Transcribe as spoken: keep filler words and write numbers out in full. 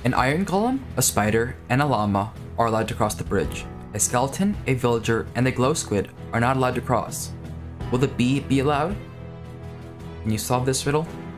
An iron golem, a spider, and a llama are allowed to cross the bridge. A skeleton, a villager, and a glow squid are not allowed to cross. Will the bee be allowed? Can you solve this riddle?